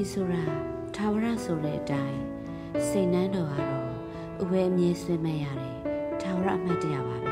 ဆိုတာထာဝရဆိုတဲ့အတိုင်းစိတ်နှမ်းတော်ကတော့ဥပဲအမြဲဆွေးမဲ့ရတယ်ထာဝရအမှတ်တရပါပဲ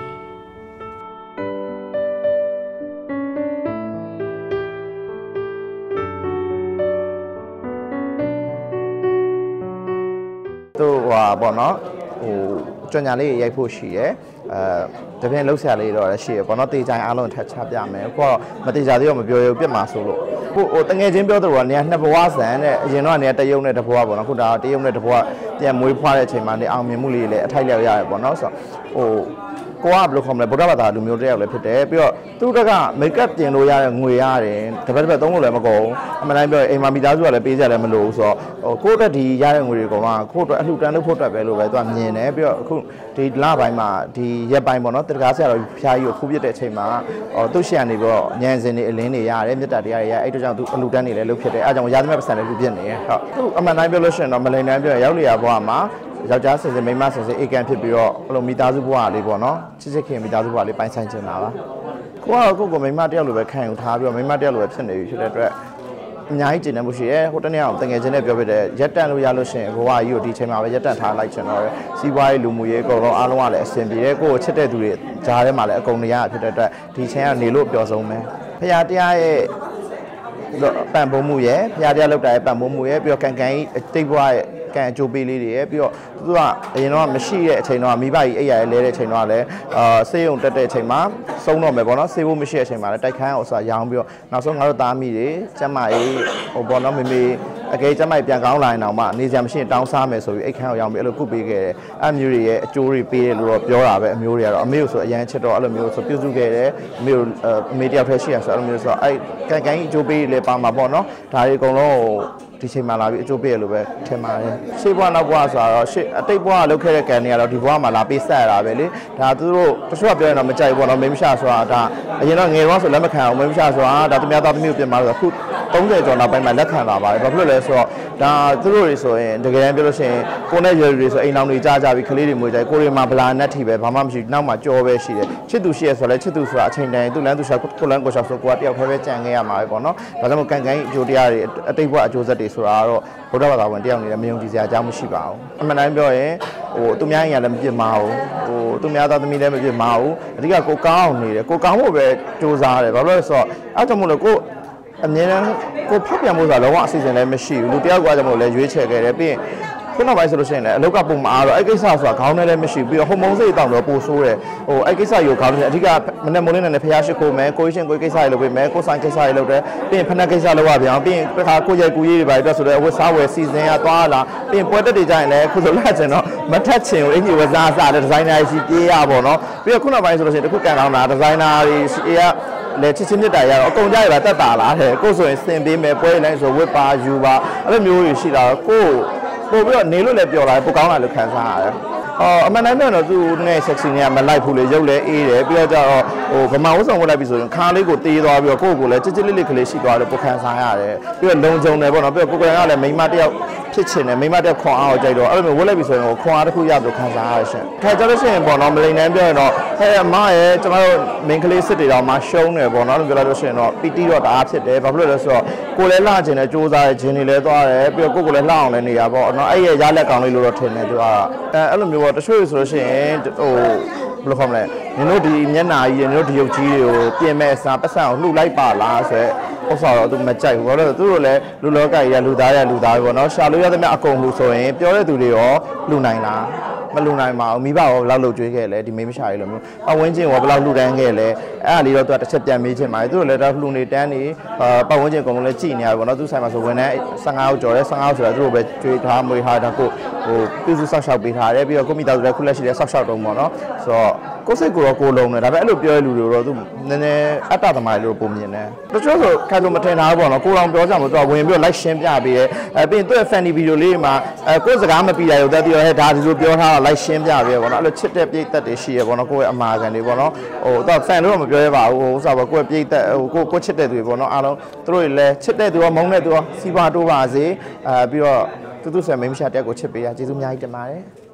တို့ပေါ့နော်ကြွညာလေးရိုက်ဖို့ရှိတယ်တပြင်းလှုပ်ရှားလေးတော့ရှိရပေါ့နော်တေချိုင်အားလုံးထပ်ချပြမယ်ကိုကတော့မတေချာသေးတော့မပြောရဘူးပြစ်မှာဆိုလို့တငယ်ချင်းပြောတော့နေရာနှစ်ဘဝဆန်တဲ့အရင်တော့နေရာတရုံနဲ့တဘဝပေါ့နော်ခုဒါတရုံနဲ့တဘဝပြန်မွေးဖွားတဲ့အချိန်မှာနေအောင်မြင်မှုလေးလည်းအထိုက်လျောက်ရတယ်ပေါ့နော်ဆိုတော့ကိုကဘယ်လိုခေါ်မလဲဗုဒ္ဓဘာသာလူမျိုးတယောက်လည်းဖြစ်တယ်ပြီးတော့သူကမိတ်ကပ်ပြင်လို့ရတဲ့ငွေရတယ်တပတ်သုံးလို့လည်းမကုန်အမှန်တိုင်းပြောရင်အိမ်မှာမိသားစုကလည်းပေးကြလည်းမလို့ဆိုတော့ကိုယ့်အတွက်ဒီရတဲ့ငွေတွေကောင်ကကိုယ့်အတွက်အလှူတန်းလုပ်ဖို့အတွက်ပဲလို့ပဲသူကမြင်တယ်ပြီးတော့အခုဒီလပိုင်းမှာဒီရက်ပိုင်းပေါ့နော်တက္ကသိုလ်ဆရာတော်ဖျားကြီးကိုဖူးပြတဲ့အချိန်မှာသူ့ရှန်နေပြီးတော့ညံစင်နေအလင်းတွေရတယ်မြေတ္တာတရားတွေရအဲ့တို့ကြောင့်သူအလှူတန်းနေလည်းလုပ်ဖြစ်တယ်အဲကြောင့်ရသမျှပတ်စံလည်းဖြစ်နေတယ်ဟုတ်သူအမှန်တိုင်းပြောလို့ရှိရင်တော့မလိန်တန်းပြောရင်ရောက်လျာဘွားမှာယောက်ျားဆင်စင်မိန်းမဆင်စင်အေကန်ဖြစ်ပြီးတော့အဲ့လိုမိသားစုဘဝလေးပေါ့နော်ချစ်ချစ်ခင်မိသားစုဘဝလေးပိုင်းဆိုင်ချင်တာပါကိုကမိန်းမတယောက်လိုပဲခံယူထားပြီးတော့မိန်းမတယောက်လိုပဲဖြစ်နေပြီဖြစ်တဲ့အတွက်အများကြီးကျင့်နေမှုရှိရဲဟိုတနေ့အောင်တငယ်ချင်းနဲ့ပြောပြတဲ့ရက်တန့်လို့ရလို့ရှိရင်ဘဝကြီးကိုဒီချိန်မှာပဲရက်တန့်ထားလိုက်ချင်တော့စီးပွားရေးလူမှုရေးအကုန်လုံးအားလုံးကလည်းအဆင်ပြေတယ်ကိုကိုချစ်တဲ့သူတွေကြားထဲမှာလည်းအကုန်နေရဖြစ်တဲ့အတွက်ဒီချိန်ကနေလို့ပြောဆုံးမယ်ဖရာတရားရဲ့ပံ့ပိုးမှုရဲ့ဖရာတရားလောက်တာရဲ့ပံ့ပိုးမှုရဲ့ပြီးတော့ကန်ကြီးတိတ်ဘွားရဲ့ကန်အကျိုးပေးလေးတွေရဲ့ပြီးတော့သူကအရင်တော့မရှိတဲ့အချိန်တော့မိဘကြီးအိပ်ရလဲတဲ့အချိန်တော့လည်းဆေးရုံတက်တဲ့အချိန်မှာဆုံးတော့မယ်ပေါ့နော်ဆေးဖို့မရှိတဲ့အချိန်မှာလည်းတိုက်ခန်းအောင်ဆိုရောင်းပြီးတော့နောက်ဆုံးငါတို့သားမိတွေကျမကြီးဟိုပေါ့နော်မေအကယ်ကျမကြီးပြန်ကောင်းလာရင်တော့မှနေစရာမရှိရင်တောင်းစားမယ်ဆိုပြီးအိတ်ခန်းကိုရောင်းပြီးအဲ့လိုကုပေးခဲ့တယ်အဲ့မျိုးတွေရဲ့အကျိုးတွေပေးတယ်လို့တော့ပြောတာပဲအမျိုးတွေကတော့အမေကိုဆိုအရန်ချစ်တော့အဲ့လိုမျိုးဆိုပြုစုခဲ့တယ်အမေကိုအမေတယောက်တည်းရှိရဆိုအဲ့လိုမျိုးဆိုအဲ့ကန်ကြီးအကျိုးပေးလေပါမှာပေါ့နော်ဒါတွေအကုန်လုံးဒီချိန်မှာလာပြီးအကျိုးပေးရလို့ပဲထင်ပါတယ်ရှေ့ဘဝနောက်ဘဝဆိုတော့ရှေ့အတိတ်ဘဝလုပ်ခဲ့တဲ့ကံတွေကတော့ဒီဘဝမှာလာပေးဆက်ရတာပဲလေဒါသူတို့တချို့ကပြောရင်တော့မကြိုက်ဘူးပေါ့နော်မိန်းမရှာဆိုတာဒါအရင်တော့ငယ်တော့ဆိုလက်မခံအောင်မိန်းမရှာဆိုတာဒါသူများသားသမီးကိုပြင်ပါလို့အခု30ကျော်နောက်ပိုင်းမှာလက်ခံလာပါတယ်ဘာဖြစ်လို့လဲဆိုတော့ဒါသူတို့တွေဆိုရင်တကယ်တမ်းပြောလို့ရှိရင်ကိုနဲ့ရွယ်တွေဆိုအိမ်လောင်တွေကြားကြပြီးကလေးတွေမွေးကြကိုတွေမှာဗလာနက်ထီပဲဘာမှမရှိဘူးနောက်မှာကြောပဲရှိတယ်ချစ်သူရှိရဆိုလဲချစ်သူဆိုတာအချိန်တိုင်းသူလမ်းသူရှာကိုလမ်းကိုရှာဆိုကိုကတယောက်ပဲကြံခဲ့ရမှာပဲပေါ့နော်ဒါကြောင့်မို့ကန်အကျိုးတရားတွေအတိတ်ဘဝအကျိုးဆက်တွေဆိုတာကတော့ဗုဒ္ဓဘာသာဝင်တယောက်နေလည်းမယုံကြည်စရာအကြောင်းမရှိပါဘူးအမှန်တိုင်းပြောရင်သူများရင်လည်းမပြစ်မှာဘူးသူများသားသမီးလည်းမပြစ်မှာဘူးအဓိကကိုကောင်းအောင်နေတယ်ကိုကောင်းဖို့ပဲစူးစမ်းရတယ်ဘာလို့လဲဆိုတော့အဲ့ကြောင့်မို့လို့ကိုအမြဲတမ်းကိုဖောက်ပြန်ဖို့ဆိုတာလုံးဝအစီအစဉ်လည်းမရှိဘူးလူတယောက်ကကြောင့်မို့လည်းရွေးချယ်ခဲ့တယ်ပြီးရင်ခုနောက်ပိုင်းဆိုလို့ရှိရင်လည်းအလောက်ကပုံမအားတော့အဲ့ကိစ္စဆိုတာခေါင်းနဲ့လည်းမရှိပြီးတော့ဟိုမုံစိတ်တောင်တော့ပိုဆိုးတယ်အဲ့ကိစ္စယူခေါင်းနဲ့အဓိကမနေ့မိုးလေးနဲ့ဖျားရှိခိုးမယ်ကိုရှင်ကိုကိစ္စတွေလုပ်ပေးမယ်ကိုဆိုင်ကိစ္စတွေလုပ်တယ်ပြီးရင်ဖက်နှက်ကိစ္စလုပ်ရပြန်ပြီးရင်တစ်ခါကိုရိုက်ကူရေးတွေပါတော့ဆိုတော့ဝတ်စားဝယ်စီစဉ်ရသွားလာပြီးရင်ပွဲတက်တွေကြရင်လည်းခုဆိုလာချင်တော့မထက်ချင်ဘူးအင်ကြီးဝစားစားတဲ့ဒီဇိုင်နာကြီးပြေးရပါတော့ပြီးတော့ခုနောက်ပိုင်းဆိုလို့ရှိရင်တခုကန်ကောင်းတာဒီဇိုင်နာတွေလေချစ်ချင်းမြတ်တာရတော့အကုန်ကြရတာတက်တာလားတဲ့ကိုဆိုရင်စင်ပေးမယ်ပွဲလိုက်ဆိုဝတ်ပါယူပါအဲ့လိုမျိုးတွေရှိတာကိုပို့ပြီးတော့နေလို့လည်းပျော်လာတယ်ပိုကောင်းလာလို့ခံစားရတယ်အမှန်တိုင်းပြောတော့သူနဲ့ sexy နဲ့မလိုက်ဘူးလေရုပ်လည်းအေးတယ်ပြီးတော့ကျတော့ဗမာဝတ်ဆောင်ဝတ်လိုက်ပြီဆိုရင်ခါလေးကိုတေးသွားပြီးတော့ကိုယ့်ကိုလည်းချစ်ချစ်လေးလေးကလေးရှိသွားတယ်ပိုခံစားရတယ်ပြီးတော့လုံခြုံတယ်ပေါ့နော်ပြီးတော့ကိုယ်ကလည်းမိန်းမတယောက်ဖြစ်ချင်တယ်မိန်းမတယောက်ခွန်အားကိုကြိုက်တော့အဲ့လိုမျိုးဝတ်လိုက်ပြီဆိုရင်ခွန်အားတစ်ခုရပြီးခံစားရတယ်ရှင်ခါကြလို့ရှိရင်ပေါ့နော်မလိန်တန်းပြောရင်တော့ဟဲ့အမရဲ့ကျွန်တော်တို့မိန်းကလေးစစ်တွေတော့မှရှုံးတယ်ပေါ့နော်လို့ပြောလိုက်လို့ရှိရင်တော့ပီတီတော့တအားဖြစ်တယ်ဘာဖြစ်လို့လဲဆိုတော့ကိုယ်လည်းလှချင်တယ်စူးစားတယ်ဂျင်းတွေလည်းသွားတယ်ပြီးတော့ကိုယ်လည်းလှအောင်လည်းနေရပေါ့နော်အဲ့ရဲ့ရလက်ကောင်လေးလို့တော့ထင်တယ်သူကအဲ့လိုမျိုးပေါ့တချို့ဆိုလို့ရှိရင်ဘယ်လိုခေါ်မလဲနင်တို့ဒီမျက်နှာကြီးနင်တို့ဒီရုပ်ကြီးတွေကိုပြင်မဲ့စားပတ်စံကိုလှုပ်လိုက်ပါလားဆိုတော့ဥစ္စာတော့သူမကြိုက်ဘူးဘာလို့လဲသူတို့လည်းလူလောကကြီးကလူသားရလူသားပဲပေါ့နော်ရှာလို့ရသမျှအကုန်လှုဆိုရင်ပြောတဲ့သူတွေရောလှုနိုင်လားမလှူနိုင်ပါဘူးမိဘရောဘယ်လောက်လှုပ်ကြွေးခဲ့လဲဒီမိမရှာရီလိုမျိုးပတ်ဝန်းကျင်ရောဘယ်လောက်လှူဒန်းခဲ့လဲအဲ့ဒါလေးတော့သူကတစ်ချက်ပြန်မေးချင်ပါတယ်သူတို့လည်းတော့လှူနေတန်းနေပတ်ဝန်းကျင်အကုန်လုံးလည်းကြည်နေရပါဘောနော်သူဆိုင်မှာဆိုဝန်ထမ်း15ယောက်ကျော်တယ်15ယောက်ဆိုတာသူတို့ပဲကြွေးထားမွေးထားတာကိုပြုစုဆောက်ရှောက်ပေးထားတယ်ပြီးတော့ကိုမိသားစုလည်းခုလက်ရှိလည်းဆောက်ရှောက်တုံးပေါ့နော်ဆိုတော့ကိုစိတ်ကိုတော့ကိုလုံးတယ်ဒါပေမဲ့အဲ့လိုပြောရလူတွေတော့သူနည်းနည်းအတ္တသမားလို့ပုံမြင်တယ်တချို့ဆိုခံလို့မထင်တာပေါ့နော်ကိုလောင်ပြောကြမှာသူကဝင်ပြီးတော့ like ရှင်းပြပေးတယ်ပြီးရင်သူ့ရဲ့ funny video လေးမှာကိုစကားမပြီးတာရုပ်သက်ပြီးတော့ဟဲ့ဒါဒီလိုပြောထားတော့ like ရှင်းပြပေးရပေါ့နော်အဲ့လိုချစ်တဲ့ပြိတ္တတွေရှိရပေါ့နော်ကိုယ့်ရဲ့အမာခံတွေပေါ့နော်သူက fan လို့တော့မပြောရပါဘူးဥစားပေါ့ကိုယ့်ရဲ့ပြိတ္တကိုချစ်တဲ့သူတွေပေါ့နော်အားလုံးသူတို့တွေလည်းချစ်တဲ့သူရောမုန်းတဲ့သူရောစီးပွားတိုးပါစေပြီးတော့သူ့ဆွေမိန်းမရှာတက်ကိုချစ်ပေးရကျေးဇူးအများကြီးတင်ပါတယ်